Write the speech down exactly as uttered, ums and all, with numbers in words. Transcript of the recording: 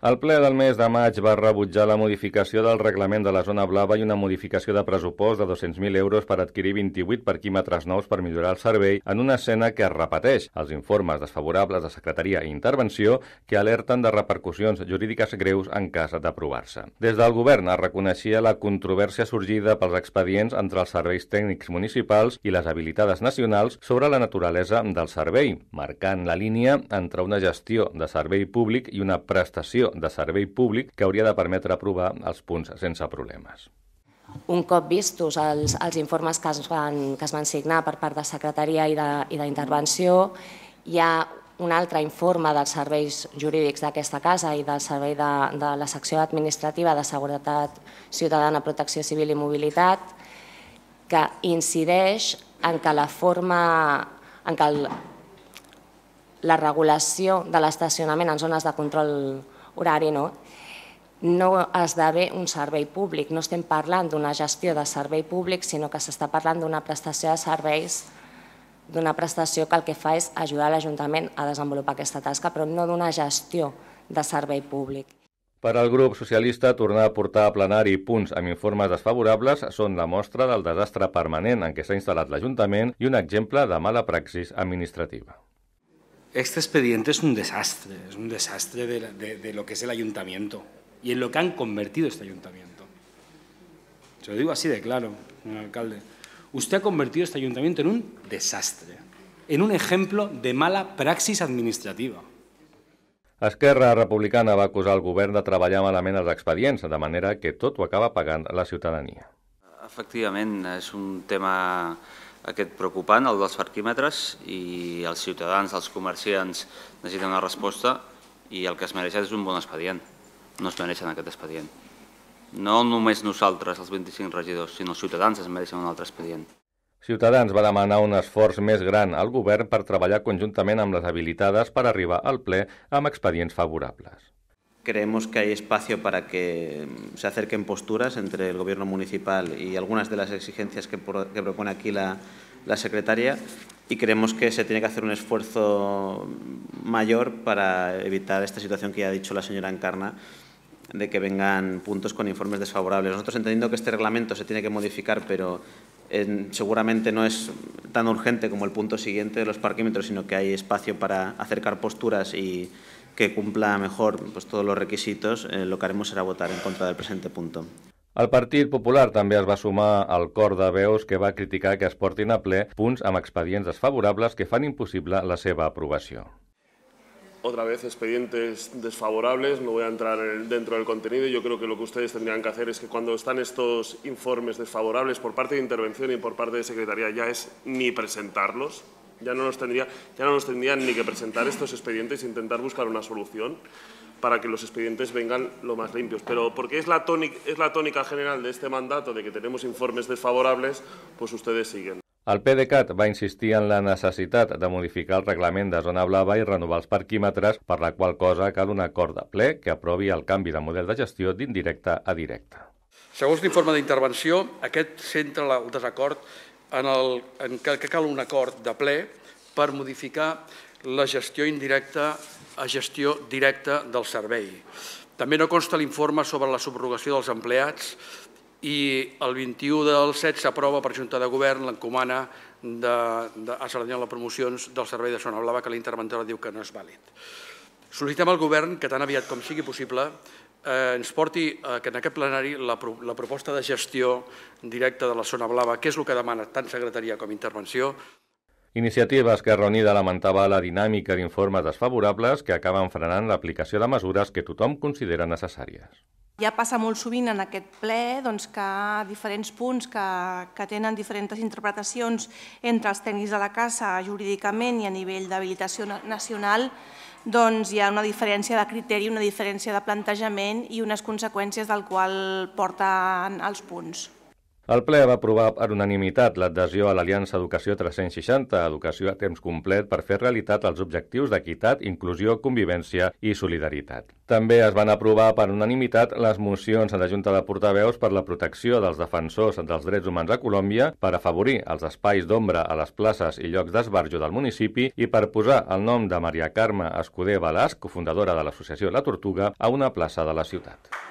El ple del mes de maig va rebutjar la modificació del reglament de la zona blava i una modificació de pressupost de dos-cents mil euros per adquirir vint-i-vuit parquímetres nous per millorar el servei en una escena que es repeteix, els informes desfavorables de Secretaria i Intervenció que alerten de repercussions jurídiques greus en cas d'aprovar-se. Des del govern es reconeixia la controvèrsia sorgida pels expedients entre els serveis tècnics municipals i les habilitades nacionals sobre la naturalesa del servei, marcant la línia entre una gestió de servei públic i una prestació de servei públic que hauria de permetre aprovar els punts sense problemes. Un cop vistos els, els informes que es, van, que es van signar per part de Secretaria i d'Intervenció, hi ha un altre informe dels serveis jurídics d'aquesta casa i del servei de, de la secció administrativa de Seguretat Ciutadana, Protecció Civil i Mobilitat que incideix en que la forma, en que el, la regulació de l'estacionament en zones de control horari no, no esdevé un servei públic. No estem parlant d'una gestió de servei públic, sinó que s'està parlant d'una prestació de serveis, d'una prestació que el que fa és ajudar l'Ajuntament a desenvolupar aquesta tasca, però no d'una gestió de servei públic. Per al grup socialista, tornar a portar a plenari punts amb informes desfavorables són la mostra del desastre permanent en què s'ha instal·lat l'Ajuntament i un exemple de mala praxis administrativa. Este expediente es un desastre, es un desastre de, de, de lo que es el ayuntamiento y en lo que han convertido este ayuntamiento. Se lo digo así de claro, señor alcalde. Usted ha convertido este ayuntamiento en un desastre, en un ejemplo de mala praxis administrativa. Esquerra Republicana va acusar el govern de treballar malament els expedients, de manera que tot ho acaba pagant la ciutadania. Efectivament, és un tema aquest preocupant, el dels parquímetres, i els ciutadans, els comerciants necessiten una resposta i el que es mereixen és un bon expedient. No es mereixen aquest expedient. No només nosaltres, els vint-i-cinc regidors, sinó els ciutadans es mereixen un altre expedient. Ciutadans va demanar un esforç més gran al govern per treballar conjuntament amb les habilitades per arribar al ple amb expedients favorables. Creemos que hay espacio para que se acerquen posturas entre el Gobierno municipal y algunas de las exigencias que, pro, que propone aquí la, la secretaria y creemos que se tiene que hacer un esfuerzo mayor para evitar esta situación que ya ha dicho la señora Encarna de que vengan puntos con informes desfavorables. Nosotros entendiendo que este reglamento se tiene que modificar, pero en, seguramente no es tan urgente como el punto siguiente de los parquímetros, sino que hay espacio para acercar posturas y que cumpla mejor pues, todos los requisitos, eh, lo que haremos será votar en contra del presente punto. El Partit Popular també es va sumar al cor de veus que va criticar que es portin a ple punts amb expedients desfavorables que fan impossible la seva aprovació. Otra vez expedientes desfavorables, no voy a entrar dentro del contenido. Yo creo que lo que ustedes tendrían que hacer es que cuando están estos informes desfavorables por parte de Intervención y por parte de Secretaría ya es ni presentarlos. Ya no, nos tendría, ya no nos tendrían ni que presentar estos expedientes e intentar buscar una solución para que los expedientes vengan lo más limpios. Pero porque es la, tónica, es la tónica general de este mandato de que tenemos informes desfavorables, pues ustedes siguen. El PDeCAT va insistir en la necessitat de modificar el reglament de zona blava i renovar els parquímetres, per la qual cosa cal un acord de ple que aprovi el canvi de model de gestió d'indirecte a directe. Segons l'informe d'intervenció, aquest centra el desacord en, el, en que, que cal un acord de ple per modificar la gestió indirecta a gestió directa del servei. També no consta l'informe sobre la subrogació dels empleats i el vint-i-u del set s'aprova per Junta de Govern l'encomana a Cerdanyola Promocions del servei de zona blava que la interventora diu que no és vàlid. Sol·licitem al Govern que tan aviat com sigui possible eh, ens porti eh, que en aquest plenari la, la proposta de gestió directa de la zona blava, que és el que demana tant Secretaria com Intervenció. Iniciativa Esquerra Unida lamentava la dinàmica d'informes desfavorables que acaben frenant l'aplicació de mesures que tothom considera necessàries. Ja passa molt sovint en aquest ple doncs, que diferents punts que, que tenen diferents interpretacions entre els tècnics de la casa jurídicament i a nivell d'habilitació nacional, doncs hi ha una diferència de criteri, una diferència de plantejament i unes conseqüències del qual porten els punts. El ple va aprovar per unanimitat l'adhesió a l'Aliança Educació tres-cents seixanta, educació a temps complet per fer realitat els objectius d'equitat, inclusió, convivència i solidaritat. També es van aprovar per unanimitat les mocions a la Junta de Portaveus per la protecció dels defensors dels drets humans a Colòmbia, per afavorir els espais d'ombra a les places i llocs d'esbarjo del municipi i per posar el nom de Maria Carme Escudé Balàs, cofundadora de l'associació La Tortuga, a una plaça de la ciutat.